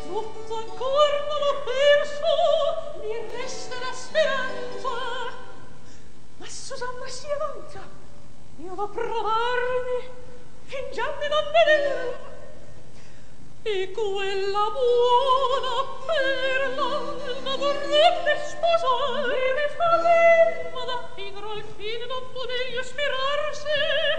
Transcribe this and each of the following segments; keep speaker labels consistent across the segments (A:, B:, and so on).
A: tutto ancora non l'ho perso, mi resta la speranza. Ma Susanna si avanza, io vo' provarmi, fingiando di non vedere. E quella buona perla non vorrebbe sposare, mi fa bene, ma da pigro al fine non potevo ispirarsi.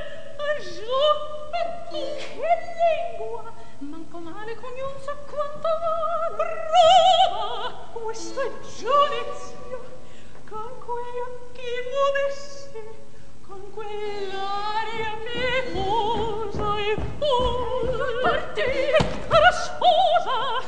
A: E tu che lingua, manco male cognunza quanto vale. Prova questo è giudizio, con quei occhi modesti, con quell'aria piemosa e pur partire la sposa.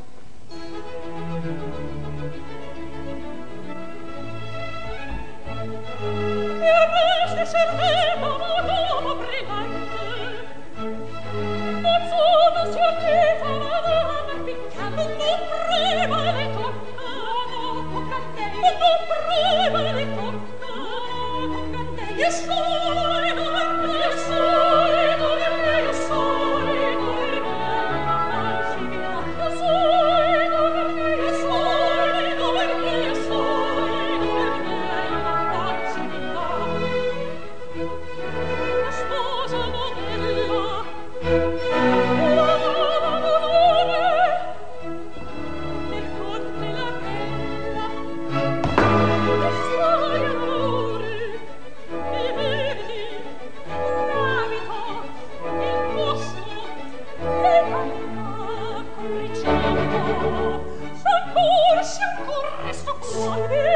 A: E resti servendo dopo brigante, non sono si accesa la donna piccando, non prima le tocca, non prima le tocca, e sole dorme, e sole dorme, e sole dorme, e sole dorme, e sole dorme, e sole dorme, la sposa novella, nel conte la bella, le suoi amore, e vedi, l'abito, il posto, le vanità, con ricetto, s'ancora resto qua,